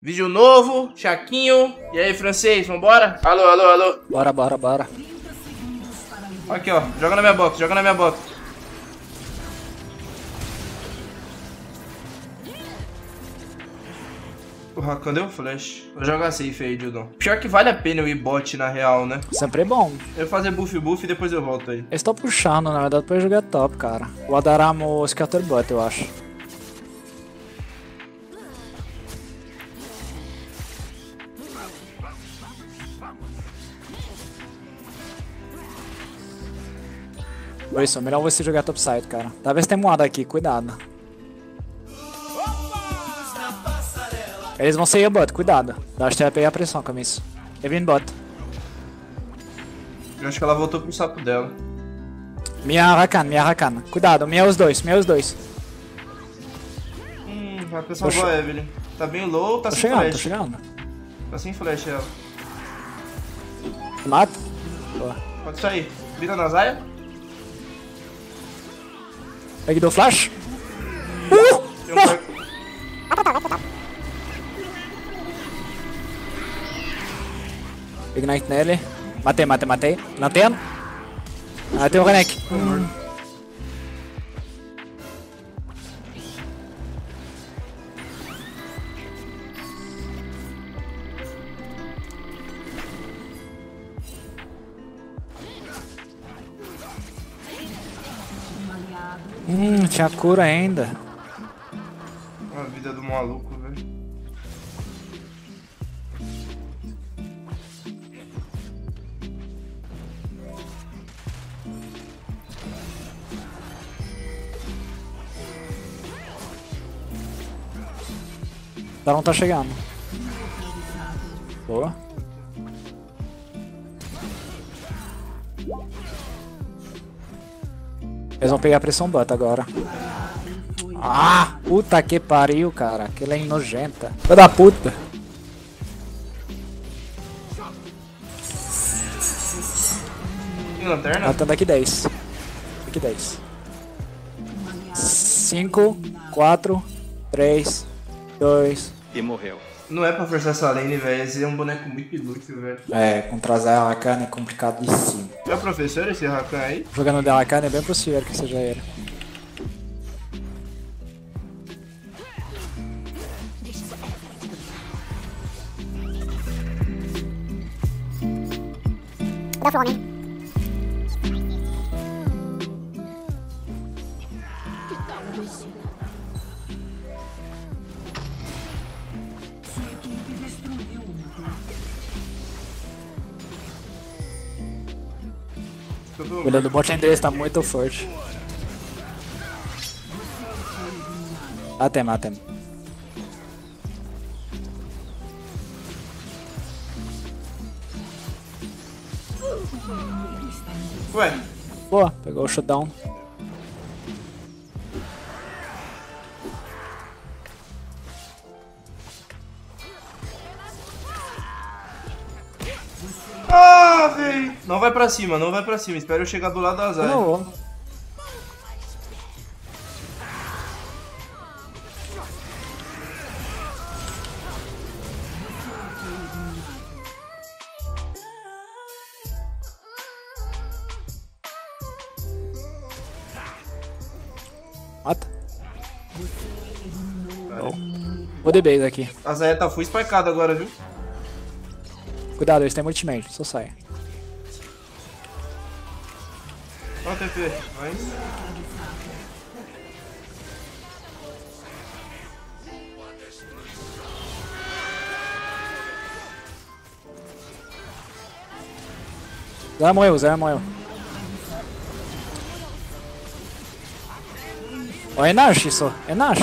Vídeo novo, Chaquinho. E aí, francês, vambora? Alô, alô, alô. Bora, bora, bora. Aqui, ó. Joga na minha box, joga na minha box. O Rakan deu flash. Vou jogar safe aí, Judon. Pior que vale a pena eu ir bot na real, né? Sempre é bom. Eu vou fazer buff e depois eu volto aí. Eles estão puxando, na verdade, pra jogar top, cara. O Adaramo Scatterbot, eu acho. Isso, melhor você jogar topside, cara. Talvez tenha moada aqui, cuidado. Eles vão sair a bot, cuidado. Acho que vai pegar a pressão com isso. Eu vim bot. Eu acho que ela voltou pro sapo dela. Minha Rakan. Cuidado, minha os dois. Vai pensar boa, Evelyn. Tá bem low, tá sem flash. Tô chegando. Tá sem flash ela. Mata. Boa. Pode sair. Vira na Zaya. Peguei do flash. Tem um par... Ignite nele. Matei. Lanterna. Ah, tem o Renek. Tinha cura ainda. A vida do maluco, velho. Não tá chegando. Boa. Eles vão pegar a pressão bot agora. Ah, puta que pariu, cara. Aquela é nojenta. Filha da puta. Tem lanterna? Matando aqui 10. Aqui 10. 5, 4, 3, 2. E morreu. Não é pra forçar essa lane, velho. Esse é um boneco muito inútil, velho. É, contra a Rakan é complicadíssimo. É o professor esse Rakan aí? Jogando de Rakan é bem possível que seja ele. Dá fome. O goleiro do bot deles tá muito forte. Matem. Ué, Boa, pegou o shutdown. velho. Não vai pra cima. Espera eu chegar do lado da Zaya. Não vou. Mata. Vou de base aqui. A Zaya tá full spikeada agora, viu? Cuidado, eles têm ultimate, só sai. Ó o TP, vai. Zé morreu. Ó, é Nash isso, é Nash.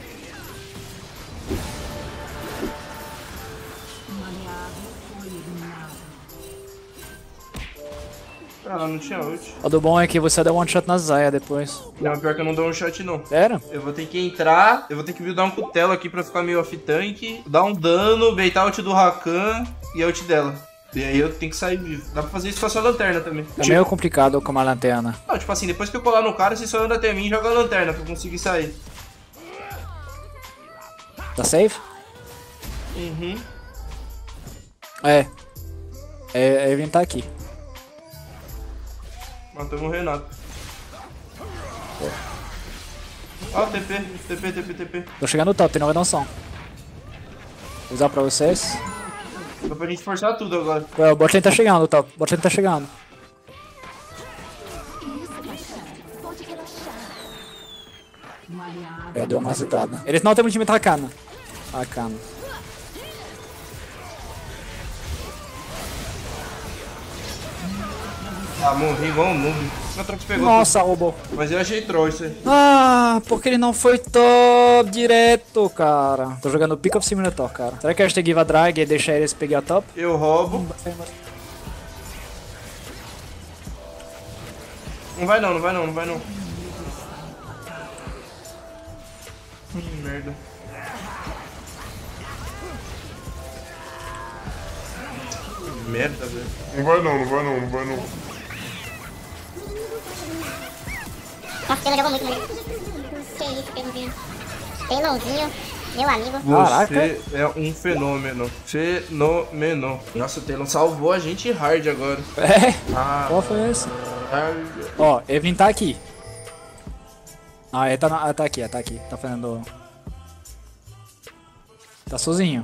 Ela não tinha ult. O do bom é que você dá one shot na Zaya depois. Não, pior que eu não dou um shot não. Sério? Eu vou ter que entrar, eu vou ter que buildar um cutelo aqui pra ficar meio off-tank, dar um dano, baitar a ult do Rakan e a ult dela. E aí eu tenho que sair vivo. Dá pra fazer isso com a sua lanterna também. É meio complicado com uma lanterna. Não, tipo assim, depois que eu colar no cara, você só anda até mim e joga a lanterna pra eu conseguir sair. Tá safe? Uhum. É vir tá aqui. Matamos o Renato. Ó, TP. Tô chegando no top, tem não vai dar um som. Vou usar pra vocês. Dá pra gente forçar tudo agora. Ué, o bot lane tá chegando, top. O bot lane tá chegando. Deu uma acertada. Eles não tem muito time da Rakana. Rakana. Ah, morri igual um noob. A Trox pegou Nossa, roubou. tudo. Mas eu achei troll isso aí. Ah, porque ele não foi top direto, cara. Tô jogando Pick of Simulator, cara. Será que eu acho que give a drag e deixar eles pegar a top? Eu roubo. Não vai não. Merda. Merda, velho. Não vai não. Nossa, ele jogou muito, mano. Que isso, Pedrozinho. Taylorzinho, meu amigo. Caraca. Você é um fenômeno. Nossa, o Taylor salvou a gente hard agora. É? Ah, Qual foi esse? hard. Ó, Evin tá aqui. Ah, ele tá aqui. Tá fazendo... Tá sozinho.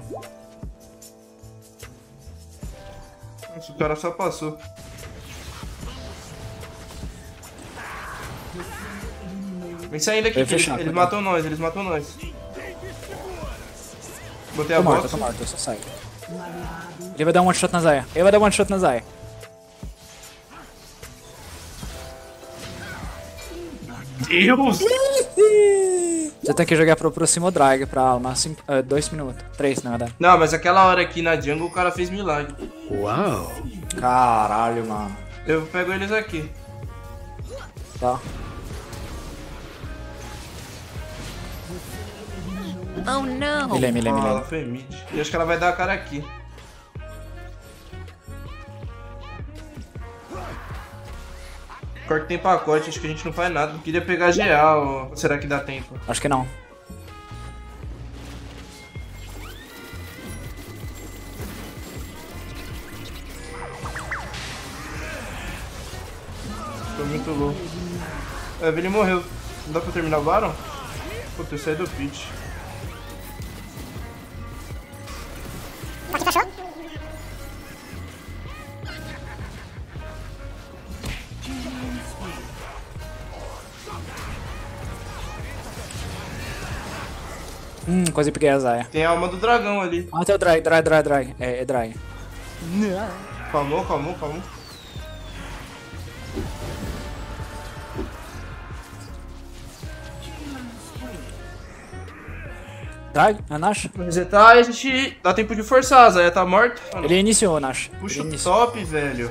Nossa, o cara só passou. Vem saindo daqui, Eu fechar, eles tá matam nós. Botei a Tô morto, box. eu só saio. Ele vai dar um one shot na Zaya. Deus! Você tem que jogar pro próximo drag pra alma. 2 minutos. 3, na verdade. Não, mas aquela hora aqui na jungle o cara fez milagre. Caralho, mano. Eu pego eles aqui. Tá. Me lê. Ela foi mid. E acho que ela vai dar a cara aqui. Pior que tem pacote, acho que a gente não faz nada. Eu queria pegar GA, ou será que dá tempo? Acho que não. Tô muito louco. É, ele morreu. Não dá pra terminar o Baron? Puta, eu saí do pitch. Aqui tá show? Quase peguei a Zaya. Tem a alma do dragão ali. Ah, tem o drag. É drag. Calmou. Drag? É Nash? Resetar e a gente dá tempo de forçar, a Zaya tá morta. Ele iniciou, Nash. Puxa Ele o iniciou. top, velho.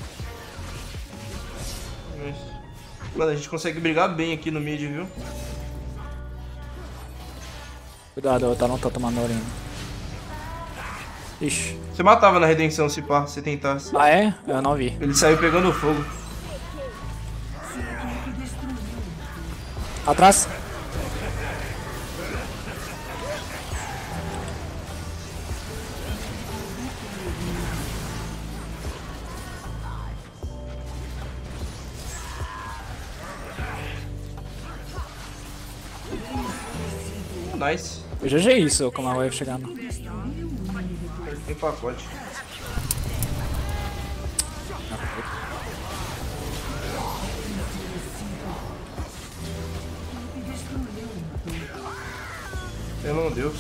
Mano, a gente consegue brigar bem aqui no mid, viu? Cuidado, o Talon tá tomando urina. Ixi. Você matava na redenção se pá, se tentasse. Ah, é? Eu não vi. Ele saiu pegando fogo. Atrás. Nice. GG isso, como a wave chegando. Tem pacote. Pelo Deus.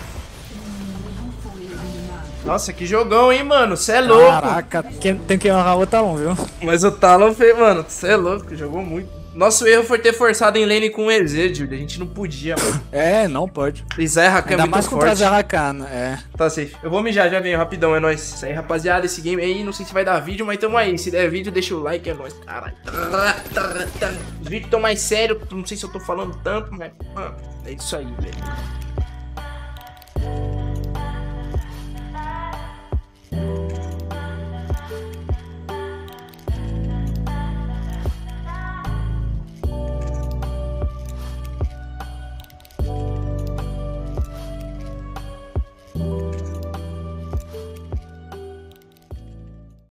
Nossa, que jogão, hein, mano? Cê é louco. Caraca, tem que honrar o Talon, viu? Mas o Talon fez, mano. Cê é louco, jogou muito. Nosso erro foi ter forçado em lane com o EZ, Julia. A gente não podia, mano. É, não pode. E Zé Rakan é Ainda muito mais contra a forte. Zarrakana, é. Tá safe. Eu vou mijar, já venho, rapidão, é nóis. Isso aí, rapaziada, esse game aí, não sei se vai dar vídeo, mas tamo aí. Se der vídeo, deixa o like, é nóis. Caralho. Os vídeos tão mais sérios, não sei se eu tô falando tanto, mas... Mano, é isso aí, velho.